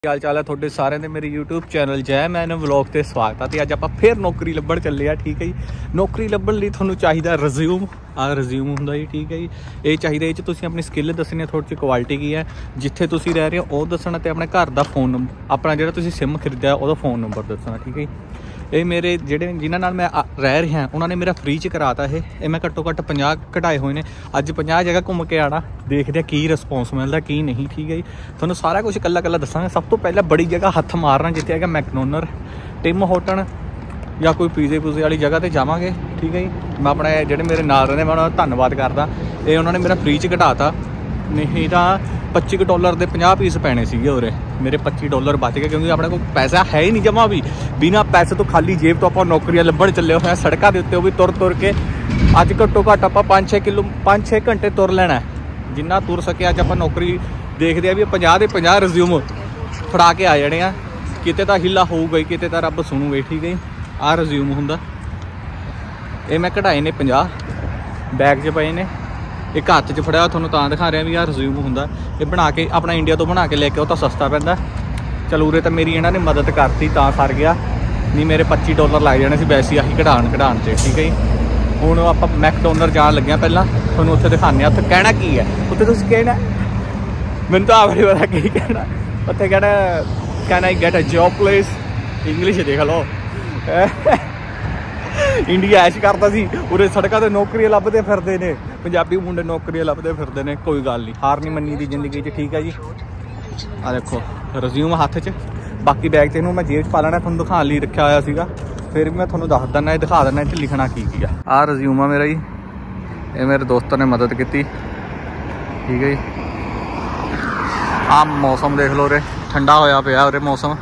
हाल चाल है थोड़े सारे ने मेरे YouTube channel Jai Mann vlog ते स्वागत है। तो अज आप फिर नौकरी लभण चले आ। ठीक है जी, नौकरी लभण लई तुहानूं चाहिदा रिज्यूम। रिज्यूम हुंदा जी। ठीक है जी, ये चाहिए ये तुसीं अपनी स्किल दसनी, थोड़ी जी क्वालिटी की है, जिथे तुसीं रह रहे हो वो दसना, ते अपने घर का फोन नंबर, अपना जिहड़ा तुसीं सिम खरीदा वो फोन नंबर दसना। ठीक है जी, ये मेरे जिहड़े जिन्हां नाल मैं रह रहा उन्होंने मेरा फ्री च कराता है। मैं घट्टो घट्ट 50 कटाए हुए ने। अज 50 जगह घूम के आना, देखते की रिस्पोंस मिलता की नहीं। ठीक है जी, थोड़ा सारा कुछ कला कला दसांगे। सब तो पहले बड़ी जगह हथ मारना जिथे है मैकडोनर, टिम होटन या कोई पीजे पूजे वाली जगह पर जावांगे। ठीक है जी, मैं अपने जोड़े मेरे नाल रहंदे मैं उन्होंने धन्नवाद करदा। ये उन्होंने मेरा फ्री च घटाता, नहीं तो $25 के 50 पीस पैने सीगे उरे। मेरे $25 बच गए क्योंकि अपने को पैसा है ही नहीं जमा भी। बिना पैसे तो खाली जेब तो आप नौकरियां लभण चले हुए हैं सड़कों के उत्ते, वो भी तुर तुर के। अज घट्टो घट्ट आप 5-6 घंटे तुर लेना है, जिन्ना तुर सके। अज आप नौकरी देखते हैं भी 50 के 50 रिज्यूम फड़ा के आ जाने आ। किते तो हिला होऊगा ही, किते तो रब सुनूगा। ठीक है, आ रिज्यूम हुंदा। ये मैं कढ़ाए ने 50 बैग च पे ने, एक हाथ च फड़िया थोड़ा तां दिखा रहा भी यार रिज्यूम हुंदा। ये बना के अपना इंडिया तो बना के लेके आओ तो सस्ता पैंदा। चल उरे तो मेरी इन्होंने मदद करती तां सर गया, नहीं मेरे $25 लग जाने से वैसे ही कढ़ाण से। ठीक है जी, हुण आप मैकडोनर जान लगे पहला, थोड़ा उत्थे दिखाने उत्थे कहना की है। उत्थे तुसीं कहना, मैनूं तो आप नहीं पता की कहना। उत्थे कहना I get a job place, English देख लो। इंडिया ऐश करता सी, उरे सड़कों ते नौकरियां लभदे फिरदे ने, पंजाबी मुंडे नौकरियां लभदे फिरदे ने। कोई गल नहीं, हार नहीं मन्नी दी जिंदगी च। ठीक है जी, आ देखो रिज्यूम हत्थ च, बाकी बैग ते मैं जेब च पा लेना, तुहानूं दिखाने लई रखा होया सीगा। फिर भी मैं तुहानूं दस दिना, दिखा देना इत्थे लिखना की आ। रिज्यूम आ मेरा जी, ये मेरे दोस्तों ने मदद की। ठीक है जी, आ मौसम देख लो, उरे ठंडा होया पिया, उरे मौसम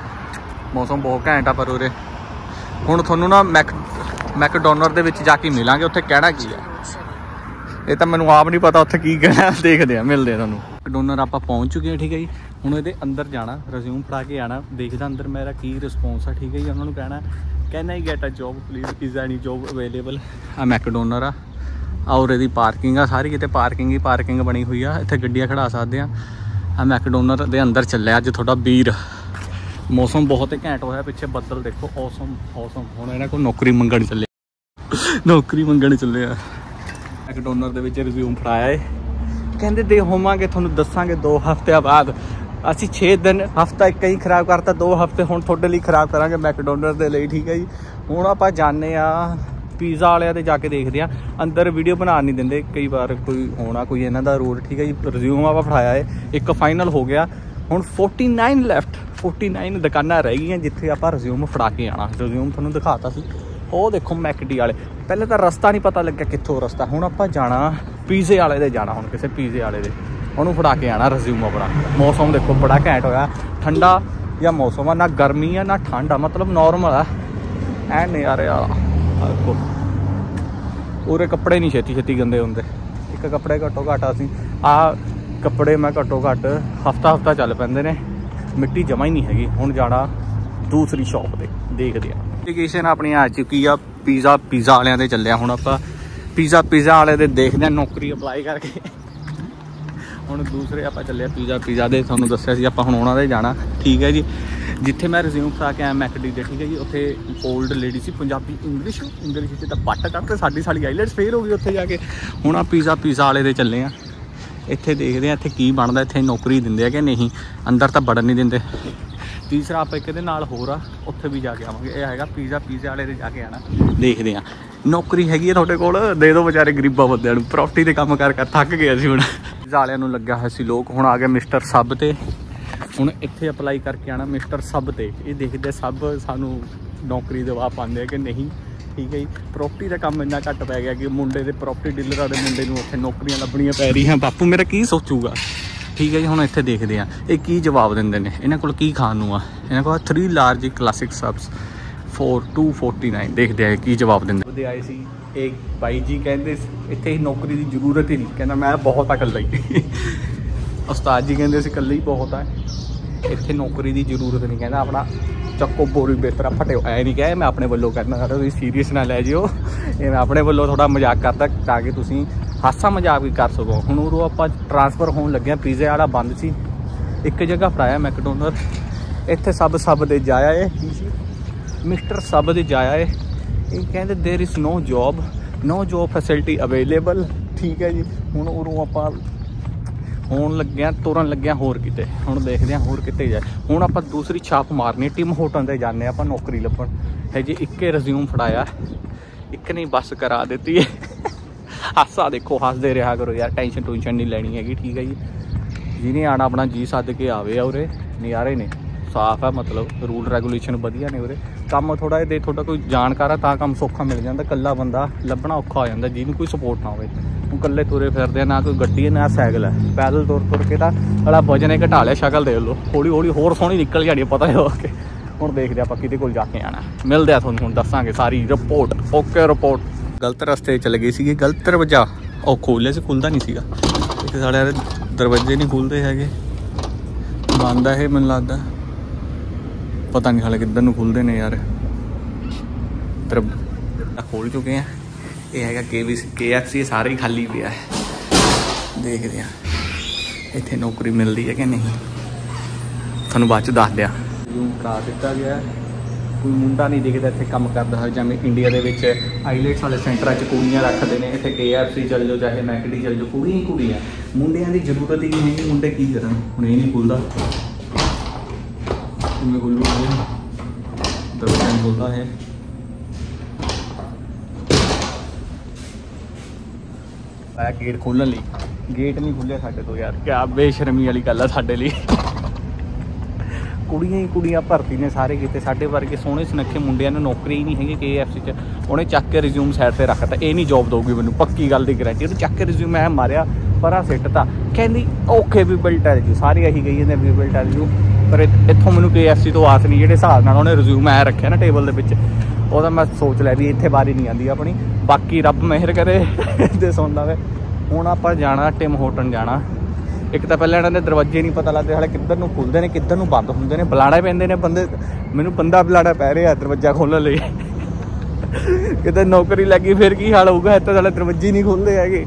बहुत घैंट आ। पर उरे हुण तुहानूं ना मैकडोनर दे विच जाके मिलांगे, उत्थे कहना की है ये तो मैनूं आप नहीं पता उत्थे की कहना। देखते हैं, मिलते हैं तुहानूं। मैकडोनर आप पहुँच चुके हैं। ठीक है जी, हुण इहदे अंदर जाना, रिज्यूम फड़ा के आना, देखदा अंदर मेरा की रिस्पोंस है। ठीक है जी, उन्होंने कहना he get a job please, is any job available. आ मैकडोनर आ, और इहदी पार्किंग आ सारी, किते पार्किंग ही पार्किंग बनी हुई आ, इत्थे गड्डियां खड़ा सकते हैं। आ मैकडोनर दे अंदर चले अज थोड़ा बीर। मौसम बहुत ही घैंट होया, पिछे बदल देखो, औसम हुण इन्हां कोल नौकरी मंगण चले, नौकरी मंगण चले आ। मैकडोनर दे विच रिज्यूम फड़ाया है, कहंदे दे होवांगे तुहानूं दसांगे 2 हफ्ते बाद। असीं 6 दिन हफ्ता एक ही खराब करता, 2 हफ्ते हुण तुहाडे लई खराब करांगे मैकडोनर दे लई। ठीक है जी, हुण आपां जाने आ पीज़ा वालियां दे, जाके देखदे आ। अंदर वीडियो बना नहीं दिंदे, कई बार कोई होना कोई इन्हां दा रूल। ठीक है जी, रिज्यूम आपां फड़ाया है, एक फाइनल हो गया। हुण 49 लैफ्ट, 49 दुकानां रह गई जिथे आप रिज्यूम फड़ा के आना। रिज्यूम तुहानूं दिखाता सी, वो देखो मैकडी वाले। पहले तो रस्ता नहीं पता लग्या कित्थों रस्ता। हुण आपां जाना पीजे वाले दे जाना, हुण किसी पीजे वाले दे उन्होंने फड़ा के आना रिज्यूम अपना। मौसम देखो बड़ा घैंट होया, ठंडा या मौसम आ, ना गर्मी है ना ठंड आ, मतलब नॉर्मल है ऐ नज़ारे आ। देखो पूरे कपड़े नहीं छेती छेती गंदे होंदे। एक कपड़े घट्टो घट्ट असीं आ कपड़े मैं घट्टो घट्ट हफ्ता चल पैंदे ने, मिट्टी जमा ही नहीं हैगी। हुण जाना दूसरी शॉप पर, देखते हैं। एप्लीकेशन अपनी आ चुकी आ पीज़ा वालियां दे चले। हुण आपां पीज़ा वाले दे देखते हैं नौकरी अप्लाई करके। हुण दूसरे आप चले पीज़ा दे, तुहानूं दस्सिया सी आपां हुण उहनां दे जाना। ठीक है जी, जिथे मैं रिज्यूम फड़ा के आया मैकडी दे। ठीक है जी, उत्थे ओल्ड लेडी सी, पंजाबी इंग्लिश तो पट करते, साडी आईलैट्स फेल हो गई उत्थे जाके। हुण आ पीज़ा वाले दे चले आ, इत्थे देखते हैं इत्थे की बनदा, इत्थे नौकरी दिंदे कि नहीं, अंदर तो बड़न नहीं दिंदे। तीसरा आप एक होर आ, उत्थे भी जाके आवांगे। यह हैगा पीज़ा वाले दे जाके आना, देखते हैं नौकरी हैगी है तुहाडे कोल, दे दो बेचारे गरीबां बंदियां नूं। प्रॉपर्टी दे काम कर थक गए सी। हुण पीज़ा वालियां नूं लग्या होया सी लोक, हुण आ गए मिस्टर सब ते। हुण इत्थे अप्लाई करके आना मिस्टर सब ते। ये देखते सब सानूं नौकरी दवा पाते कि नहीं। ठीक है जी, प्रॉपर्टी का काम इन्ना घट पै गया कि मुंडे दे प्रॉपर्टी डीलर के मुंडे नूं उत्थे नौकरियां लभणियां पै रही। बापू मेरा की सोचूगा। ठीक है जी, हुण इत्थे देखते हैं ये की जवाब दिंदे ने, इन्हां कोल की खाण नूं आ। इन्हां कोल 3 लार्ज क्लासिक सब्स फॉर 249। देखते हैं की जवाब दिंदे। आए सी एक बाई जी कहते इत्थे नौकरी की जरूरत ही नहीं, कहना मैं बहुत आ कल्ला ही। उस्ताद जी कहते कल्ले ही बहुत है, इत्थे नौकरी की जरूरत नहीं। कहना अपना चक्को बोरी बेहतर फटे। ऐ नहीं कहे मैं अपने वालों कहना, तुम सीरीयस ना लै जिओ, ये मैं अपने वालों थोड़ा मजाक करता ताकि तुसीं हासा मजाक भी कर सको। हुण उदों आपां ट्रांसफर होने लगे, पीज़े वाला बंद सी, ਇੱਕ ਜਗ੍ਹਾ ਫੜਾਇਆ ਮੈਕਡੋਨਲ, ਇੱਥੇ ਸਭ ਦੇ ਜਾਇਆ ਏ ਮਿਸਟਰ ਸਭ ਦੇ ਜਾਇਆ ਏ। ਇਹ ਕਹਿੰਦੇ there is no job facility available. ਠੀਕ ਹੈ ਜੀ। ਹੁਣ ਉਰੋਂ ਆਪਾਂ ਤੁਰਨ ਲੱਗਿਆ ਹੋਰ ਕਿਤੇ। ਹੁਣ ਦੇਖਦੇ ਹਾਂ ਹੋਰ ਕਿਤੇ ਜਾਏ। ਹੁਣ ਆਪਾਂ ਦੂਸਰੀ ਛਾਪ ਮਾਰਨੀ ਟਿਮ ਹੋਟਲ ਤੇ ਜਾਂਦੇ ਆਪਾਂ ਨੌਕਰੀ ਲੱਭਣ। ਹੈ ਜੀ ਇੱਕੇ ਰਿਜ਼ਿਊਮ ਫੜਾਇਆ, ਇੱਕ ਨਹੀਂ ਬੱਸ ਕਰਾ ਦਿੱਤੀ ਹੈ। ਹਾਸਾ ਦੇਖੋ, ਹੱਸਦੇ ਰਿਹਾ ਕਰੋ ਯਾਰ, ਟੈਨਸ਼ਨ ਨਹੀਂ ਲੈਣੀ ਹੈਗੀ। ਠੀਕ ਹੈ ਜੀ। ਜਿਹਨੇ ਆਉਣਾ ਆਪਣਾ ਜੀ ਸੱਦ ਕੇ ਆਵੇ ਆ। ਉਰੇ ਨਜ਼ਾਰੇ ਨੇ, ਸਾਫ਼ ਆ, ਮਤਲਬ ਰੂਲ ਰੈਗੂਲੇਸ਼ਨ ਵਧੀਆ ਨੇ ਉਰੇ। ਕੰਮ ਥੋੜ੍ਹਾ ਜਿਹਾ ਤੁਹਾਡਾ ਕੋਈ ਜਾਣਕਾਰ ਆ ਤਾਂ ਕੰਮ ਸੌਖਾ ਮਿਲ ਜਾਂਦਾ, ਇਕੱਲਾ ਬੰਦਾ ਲੱਭਣਾ ਔਖਾ ਹੋ ਜਾਂਦਾ ਜਿਹਨੂੰ ਕੋਈ ਸਪੋਰਟ ਨਾ ਹੋਵੇ। ਹੁਣ ਇਕੱਲੇ ਤੁਰੇ ਫਿਰਦੇ ਆ, ਨਾ ਕੋਈ ਗੱਡੀ ਹੈ ਨਾ ਸਾਈਕਲ ਹੈ, ਪੈਦਲ ਤੁਰ ਕੇ ਤਾਂ ਬੜਾ ਵਜਨ ਹੀ ਘਟਾ ਲਿਆ। ਸ਼ਕਲ ਦੇਖ ਲਓ, ਹੌਲੀ ਹੋਰ ਸੋਹਣੀ ਨਿਕਲ ਜਾਣੀ ਪਤਾ ਹੋ ਕੇ। ਹੁਣ ਦੇਖਦੇ ਆਪਾਂ ਕਿਹਦੇ ਕੋਲ ਜਾ ਕੇ ਆਉਣਾ, ਮਿਲਦੇ ਆ ਤੁਹਾਨੂੰ, ਹੁਣ ਦੱਸਾਂਗੇ ਸਾਰੀ ਰਿਪੋਰਟ। Okay report. ਗਲਤ ਰਸਤੇ ਚਲੇ ਗਏ ਸੀਗੇ, ਗਲਤ ਦਰਵਾਜ਼ਾ ਉਹ ਖੋਲ੍ਹਿਆ ਸੀ, ਖੁੱਲ੍ਹਦਾ ਨਹੀਂ ਸੀਗਾ। ਇੱਥੇ ਸਾਡੇ ਦਰਵਾਜ਼ੇ ਨਹੀਂ ਖੁੱਲ੍ਹਦੇ ਹੈਗੇ, ਬੰਦ ਆ ਇਹ ਮੈਨੂੰ ਲੱਗਦਾ, ਪਤਾ ਨਹੀਂ ਹਾਲੇ ਕਿੱਧਰ ਨੂੰ ਖੁੱਲ੍ਹਦੇ ਨੇ ਯਾਰ। ਖੋਲ੍ਹ ਚੁੱਕੇ ਆ। ਇਹ ਹੈਗਾ KFC, ਸਾਰੇ ਹੀ ਖਾਲੀ ਪਿਆ। ਦੇਖਦੇ ਆ ਇੱਥੇ ਨੌਕਰੀ ਮਿਲਦੀ ਹੈ ਕਿ ਨਹੀਂ, ਤੁਹਾਨੂੰ ਬਾਅਦ 'ਚ ਦੱਸ ਦਿਆ। ਰੂਮ ਕਰਾ ਦਿੱਤਾ ਗਿਆ, ਕੋਈ ਮੁੰਡਾ ਨਹੀਂ ਦਿਖਦਾ ਇੱਥੇ ਕੰਮ ਕਰਦਾ ਹੋਇਆ। ਜਿਵੇਂ ਇੰਡੀਆ ਦੇ ਵਿੱਚ ਆਈਲੈਟਸ ਵਾਲੇ ਸੈਂਟਰਾਂ 'ਚ ਕੁੜੀਆਂ ਰੱਖਦੇ ਨੇ, ਇੱਥੇ KFC ਚੱਲ ਜਾਓ ਚਾਹੇ ਮੈਕਡੀ ਚੱਲ ਜਾਓ, ਕੁੜੀਆਂ ਹੀ ਕੁੜੀਆਂ। ਮੁੰਡਿਆਂ ਦੀ ਜ਼ਰੂਰਤ ਹੀ ਨਹੀਂ ਹੈਗੀ, ਮੁੰਡੇ ਕੀ ਕਰਨ। ਹੁਣ ਇਹ ਨਹੀਂ ਖੁੱਲ੍ਹਦਾ, ਕਿਵੇਂ ਖੁੱਲ੍ਹੂਗਾ? ਦਰਵਾਜ਼ਾ ਨਹੀਂ ਖੁੱਲ੍ਹਦਾ ਹੈ। ਆਇਆ ਗੇਟ ਖੋਲ੍ਹਣ ਲਈ, ਗੇਟ ਨਹੀਂ ਖੁੱਲ੍ਹਿਆ ਸਾਡੇ ਤੋਂ ਯਾਰ। ਕਿਆ ਬੇਸ਼ਰਮੀ ਵਾਲੀ ਗੱਲ ਆ ਸਾਡੇ ਲਈ। ਕੁੜੀਆਂ ਹੀ ਕੁੜੀਆਂ ਭਰਤੀ ਨੇ ਸਾਰੇ ਕਿਤੇ। ਸਾਡੇ ਵਰਗੇ ਸੋਹਣੇ ਸੁਨੱਖੇ ਮੁੰਡਿਆਂ ਨੂੰ ਨੌਕਰੀ ਹੀ ਨਹੀਂ ਹੈਗੀ KFC 'ਚ। ਉਹਨੇ ਚੱਕ ਕੇ ਰਿਜ਼ਿਊਮ ਸਾਈਡ 'ਤੇ ਰੱਖਤਾ, ਇਹ ਨਹੀਂ ਜੋਬ ਦਊਗੀ ਮੈਨੂੰ, ਪੱਕੀ ਗੱਲ ਦੀ ਗਰੰਟੀ। ਉਹਨੇ ਚੱਕ ਕੇ ਰਿਜ਼ਿਊਮ ਮੈਂ ਮਾਰਿਆ ਪਰਾਂ ਸਿੱਟ ਤਾ, ਕਹਿੰਦੀ okay we will tell you. ਸਾਰੇ ਇਹੀ ਕਹੀ ਜਾਂਦੇ ਵੀ ਵਿਲ ਟੈਲ ਯੂ, ਪਰ ਇੱਥੋਂ ਮੈਨੂੰ KFC ਤੋਂ ਆਸ ਨਹੀਂ। ਜਿਹੜੇ ਹਿਸਾਬ ਨਾਲ ਉਹਨੇ ਰਿਜ਼ਿਊਮ ਐ ਰੱਖਿਆ ਨਾ ਟੇਬਲ ਦੇ ਵਿੱਚ, ਉਹਦਾ ਮੈਂ ਸੋਚ ਲਿਆ ਵੀ ਇੱਥੇ ਬਾਰੀ ਨਹੀਂ ਆਉਂਦੀ ਆਪਣੀ। ਬਾਕੀ ਰੱਬ ਮਿਹਰ ਕਰੇ ਤੇ ਸੁਣਦਾ ਵੇ। ਹੁਣ ਆਪਾਂ ਜਾਣਾ ਟਿਮ ਹੋਟਲ ਜਾਣਾ। ਇੱਕ ਤਾਂ ਪਹਿਲਾਂ ਇਹਨਾਂ ਦੇ ਦਰਵਾਜ਼ੇ ਨਹੀਂ ਪਤਾ ਲੱਗਦੇ ਹਾਲੇ ਕਿੱਧਰ ਨੂੰ ਖੁੱਲ੍ਹਦੇ ਨੇ ਕਿੱਧਰ ਨੂੰ ਬੰਦ ਹੁੰਦੇ ਨੇ। ਬੁਲਾਣੇ ਪੈਂਦੇ ਨੇ ਬੰਦੇ, ਮੈਨੂੰ ਬੰਦਾ ਬੁਲਾਣਾ ਪੈ ਰਿਹਾ ਦਰਵਾਜ਼ਾ ਖੋਲ੍ਹਣ ਲਈ। ਕਿਤੇ ਨੌਕਰੀ ਲੱਗੀ ਫਿਰ ਕੀ ਹਾਲ ਹੋਊਗਾ। ਇੱਥੇ ਸਾਲੇ ਦਰਵਾਜ਼ੇ ਨਹੀਂ ਖੁੱਲ੍ਹਦੇ ਹੈਗੇ।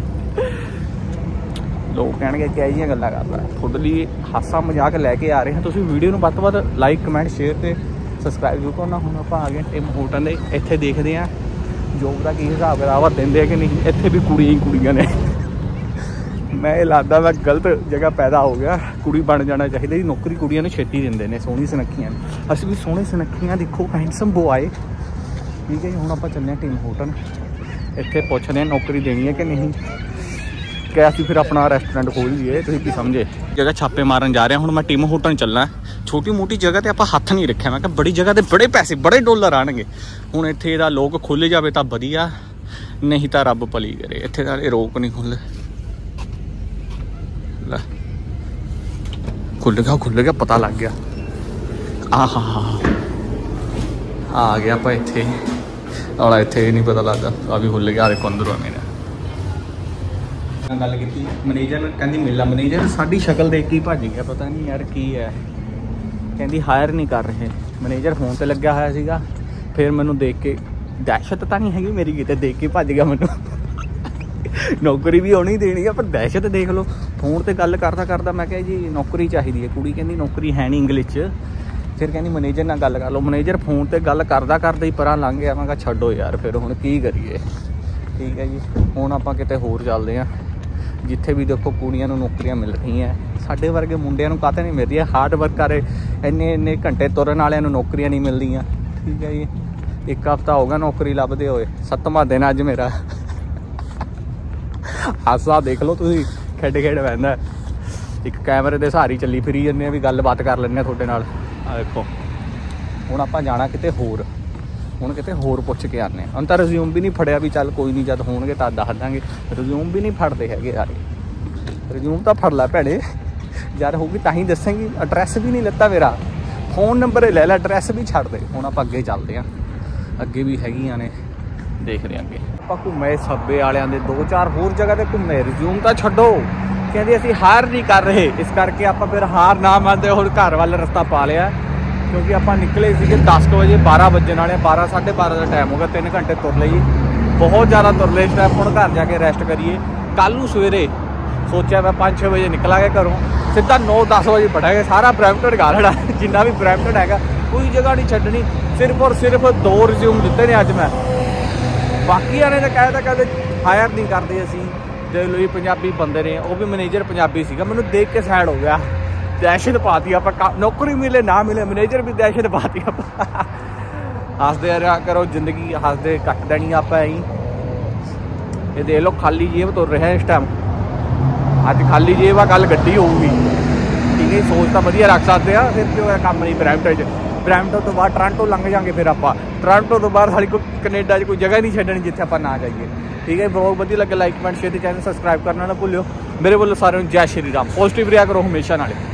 ਲੋਕ ਕਹਿਣਗੇ ਕਿ ਇਹੀਆਂ ਗੱਲਾਂ ਕਰਦਾ। ਤੁਹਾਡੇ ਲਈ ਹਾਸਾ ਮਜ਼ਾਕ ਲੈ ਕੇ ਆ ਰਹੇ ਹਾਂ। ਤੁਸੀਂ ਵੀਡੀਓ ਨੂੰ ਵੱਧ ਤੋਂ ਵੱਧ ਲਾਈਕ ਕਮੈਂਟ ਸ਼ੇਅਰ ਤੇ ਸਬਸਕ੍ਰਾਈਬ ਜ਼ਰੂਰ ਕਰਨਾ। ਹੁਣ ਆਪਾਂ ਆ ਗਏ ਟਿਮ ਹੋਟਲ ਦੇ, ਇੱਥੇ ਦੇਖਦੇ ਹਾਂ ਜੋਬ ਦਾ ਕੀ ਹਿਸਾਬ ਕਿਤਾਬ ਦਿੰਦੇ ਆ ਕਿ ਨਹੀਂ। ਇੱਥੇ ਵੀ ਕੁੜੀਆਂ ਹੀ ਕੁੜੀਆਂ ਨੇ। ਮੈਂ ਇਹ ਲੱਗਦਾ ਮੈਂ ਗਲਤ ਜਗ੍ਹਾ ਪੈਦਾ ਹੋ ਗਿਆ। ਕੁੜੀ ਬਣ ਜਾਣਾ ਚਾਹੀਦਾ ਜੀ। ਨੌਕਰੀ ਕੁੜੀਆਂ ਨੂੰ ਛੇਤੀ ਦਿੰਦੇ ਨੇ, ਸੋਹਣੀ ਸੁਨੱਖੀਆਂ ਨੂੰ। ਅਸੀਂ ਵੀ ਸੋਹਣੇ ਸੁਨੱਖੀਆਂ ਦੇਖੋ, ਹੈਂਡਸਮ ਬੋਆਏ। ਠੀਕ ਹੈ ਜੀ। ਹੁਣ ਆਪਾਂ ਚੱਲੇ ਹਾਂ ਟਿਮ ਹੋਟਲ, ਇੱਥੇ ਪੁੱਛਦੇ ਹਾਂ ਨੌਕਰੀ ਦੇਣੀ ਹੈ ਕਿ ਨਹੀਂ, ਕਿ ਅਸੀਂ ਫਿਰ ਆਪਣਾ ਰੈਸਟੋਰੈਂਟ ਖੋਲ੍ਹ ਲਈਏ। ਤੁਸੀਂ ਕੀ ਸਮਝੇ। ਜਗ੍ਹਾ ਛਾਪੇ ਮਾਰਨ ਜਾ ਰਹੇ ਹਾਂ। ਹੁਣ ਮੈਂ ਟਿਮ ਹੋਟਲ ਚੱਲਣਾ। ਛੋਟੀ ਮੋਟੀ ਜਗ੍ਹਾ 'ਤੇ ਆਪਾਂ ਹੱਥ ਨਹੀਂ ਰੱਖਿਆ। ਮੈਂ ਕਿਹਾ ਬੜੀ ਜਗ੍ਹਾ 'ਤੇ ਬੜੇ ਪੈਸੇ ਬੜੇ ਡਾਲਰ ਆਉਣਗੇ। ਹੁਣ ਇੱਥੇ ਇਹਦਾ ਲੋਕ ਖੁੱਲ੍ਹ ਜਾਵੇ ਤਾਂ ਵਧੀਆ, ਨਹੀਂ ਤਾਂ ਰੱਬ ਭਲੀ ਕਰੇ। ਇੱਥੇ ਤਾਂ ਇਹ ਰੋਕ ਨਹੀਂ ਖੁੱਲ੍ਹ ਖੁੱਲ੍ਹ ਗਿਆ ਪਤਾ ਲੱਗ ਗਿਆ। ਆ ਗਿਆ ਆਪਾਂ ਇੱਥੇ ਔਲਾ। ਇੱਥੇ ਨਹੀਂ ਪਤਾ ਲੱਗਦਾ ਆ ਵੀ ਖੁੱਲ੍ਹ ਗਿਆ। ਦੇਖੋ ਅੰਦਰੋਂ ਮੇਰਾ ਗੱਲ ਕੀਤੀ ਮੈਨੇਜਰ, ਕਹਿੰਦੀ ਮਿਲਾ। ਮੈਨੇਜਰ ਸਾਡੀ ਸ਼ਕਲ ਦੇਖ ਕੇ ਭੱਜ ਗਿਆ, ਪਤਾ ਨਹੀਂ ਯਾਰ ਕੀ ਹੈ। ਕਹਿੰਦੀ ਹਾਇਰ ਨਹੀਂ ਕਰ ਰਹੇ। ਮੈਨੇਜਰ ਫੋਨ 'ਤੇ ਲੱਗਿਆ ਹੋਇਆ ਸੀਗਾ। ਫਿਰ ਮੈਨੂੰ ਦੇਖ ਕੇ ਦਹਿਸ਼ਤ ਤਾਂ ਨਹੀਂ ਹੈਗੀ ਮੇਰੀ, ਕਿਤੇ ਦੇਖ ਕੇ ਭੱਜ ਗਿਆ ਮੈਨੂੰ। ਨੌਕਰੀ ਵੀ ਆਉਣੀ ਦੇਣੀ ਆ, ਪਰ ਦਹਿਸ਼ਤ ਦੇਖ ਲਓ। ਫੋਨ 'ਤੇ ਗੱਲ ਕਰਦਾ ਮੈਂ ਕਿਹਾ ਜੀ ਨੌਕਰੀ ਚਾਹੀਦੀ ਹੈ। ਕੁੜੀ ਕਹਿੰਦੀ ਨੌਕਰੀ ਹੈ ਨਹੀਂ ਇੰਗਲਿਸ਼ 'ਚ। ਫਿਰ ਕਹਿੰਦੀ ਮੈਨੇਜਰ ਨਾਲ ਗੱਲ ਕਰ ਲਓ। ਮੈਨੇਜਰ ਫੋਨ 'ਤੇ ਗੱਲ ਕਰਦਾ ਹੀ ਪਰਾਂ ਲੰਘ ਗਿਆ। ਮੈਂ ਕਿਹਾ ਛੱਡੋ ਯਾਰ, ਫਿਰ ਹੁਣ ਕੀ ਕਰੀਏ। ਠੀਕ ਹੈ ਜੀ। ਹੁਣ ਆਪਾਂ ਕਿਤੇ ਹੋਰ ਚੱਲਦੇ ਹਾਂ ਜਿੱਥੇ ਵੀ ਦੇਖੋ ਕੁੜੀਆਂ ਨੂੰ ਨੌਕਰੀਆਂ ਮਿਲ ਰਹੀਆਂ। ਸਾਡੇ ਵਰਗੇ ਮੁੰਡਿਆਂ ਨੂੰ ਕਾਹਤੇ ਨਹੀਂ ਮਿਲ ਰਹੀਆਂ। ਹਾਰਡ ਵਰਕ ਕਰੇ ਇੰਨੇ ਘੰਟੇ ਤੁਰਨ ਵਾਲਿਆਂ ਨੂੰ ਨੌਕਰੀਆਂ ਨਹੀਂ ਮਿਲਦੀਆਂ। ਠੀਕ ਹੈ ਜੀ। ਇੱਕ ਹਫ਼ਤਾ ਹੋ ਗਿਆ ਨੌਕਰੀ ਲੱਭਦੇ ਹੋਏ, 7ਵਾਂ ਦਿਨ ਅੱਜ ਮੇਰਾ। ਹਾਸਾ ਦੇਖ ਲਓ ਤੁਸੀਂ, ਖੇਡ ਪੈਂਦਾ। ਇੱਕ ਕੈਮਰੇ ਦੇ ਸਹਾਰੇ ਚੱਲੀ ਫਿਰੀ ਜਾਂਦੇ ਆ ਵੀ ਗੱਲਬਾਤ ਕਰ ਲੈਂਦੇ ਹਾਂ ਤੁਹਾਡੇ ਨਾਲ। ਆ ਦੇਖੋ ਹੁਣ ਆਪਾਂ ਜਾਣਾ ਕਿਤੇ ਹੋਰ। ਹੁਣ ਕਿਤੇ ਹੋਰ ਪੁੱਛ ਕੇ ਆਉਂਦੇ ਹਾਂ। ਹੁਣ ਤਾਂ ਰਿਜ਼ਿਊਮ ਵੀ ਨਹੀਂ ਫੜਿਆ ਵੀ ਚੱਲ ਕੋਈ ਨਹੀਂ, ਜਦ ਹੋਣਗੇ ਤਾਂ ਦੱਸ ਦਾਂਗੇ। ਰਿਜ਼ਿਊਮ ਵੀ ਨਹੀਂ ਫੜਦੇ ਹੈਗੇ ਯਾਰ। ਰਿਜ਼ਿਊਮ ਤਾਂ ਫੜ ਲੈ ਭੈਣੇ, ਜਦ ਹੋਊਗੀ ਤਾਂ ਹੀ ਦੱਸਾਂਗੀ। ਐਡਰੈਸ ਵੀ ਨਹੀਂ ਲੱਤਾ ਮੇਰਾ, ਫੋਨ ਨੰਬਰ ਲੈ ਲੈ, ਐਡਰੈਸ ਵੀ ਛੱਡ ਦੇ। ਹੁਣ ਆਪਾਂ ਅੱਗੇ ਚੱਲਦੇ ਹਾਂ। ਅੱਗੇ ਵੀ ਹੈਗੀਆਂ ਨੇ, ਦੇਖਦੇ ਹਾਂ ਅੱਗੇ। ਆਪਾਂ ਘੁੰਮੇ ਸੱਬੇ ਵਾਲਿਆਂ ਦੇ 2-4 ਹੋਰ ਜਗ੍ਹਾ 'ਤੇ ਘੁੰਮੇ। ਰਿਜ਼ਿਊਮ ਤਾਂ ਛੱਡੋ, ਕਹਿੰਦੇ ਅਸੀਂ ਹਾਰ ਨਹੀਂ ਕਰ ਰਹੇ। ਇਸ ਕਰਕੇ ਆਪਾਂ ਫਿਰ ਹਾਰ ਨਾ ਮੰਨਦੇ ਹੁਣ ਘਰ ਵੱਲ ਰਸਤਾ ਪਾ ਲਿਆ। ਕਿਉਂਕਿ ਆਪਾਂ ਨਿਕਲੇ ਸੀਗੇ 10 ਵਜੇ, 12 ਵੱਜਣ ਵਾਲੇ, 12 ਸਾਢੇ 12 ਦਾ ਟਾਈਮ ਹੋ ਗਿਆ। 3 ਘੰਟੇ ਤੁਰ ਲਈ, ਬਹੁਤ ਜ਼ਿਆਦਾ ਤੁਰ ਲਏ ਇਸ ਟਾਈਮ। ਹੁਣ ਘਰ ਜਾ ਕੇ ਰੈਸਟ ਕਰੀਏ। ਕੱਲ੍ਹ ਨੂੰ ਸਵੇਰੇ सोचा मैं 5-6 बजे निकला गया घरों, सीधा 9-10 बजे पढ़ांगे सारा ब्रैम्पटन गा लेना जिन्ना भी ब्रैम्पटन हैगा, कोई जगह नहीं छड्डनी। सिर्फ और सिर्फ 2 रिज्यूम दिते ने अज मैं, बाकियां ने तो कहते हायर नहीं करते असीं। देख लो जी पंजाबी बंदे ने, वो भी मैनेजर पंजाबी सीगा, मैनूं देख के सैड हो गया, दहशत पाती आप, नौकरी मिले ना मिले मैनेजर भी दहशत पाती आप। हसदे रहा करो जिंदगी, हसदे कट देनी आप। ये देख लो खाली जेब तुर रहे हैं इस टाइम, अज खाली जेब आ कल गड्डी होगी, ठीक है। सोच तो वधिया रख सकते हैं, फिर क्यों है काम नहीं ब्रैम्पटन च। ब्रैम्पटन तो बाद टोरंटो लंघ जाएंगे, फिर आप टोरंटो तो बाद साड़ी कोई कनेडा कोई जगह नहीं छड्डनी जिथे आप ना जाइए, ठीक है। ब्लॉग वधिया लगे like comment share, channel subscribe करना ना भूलियो। मेरे वालों सारे जय श्री राम, पॉजिटिव रहा करो हमेशा नाले।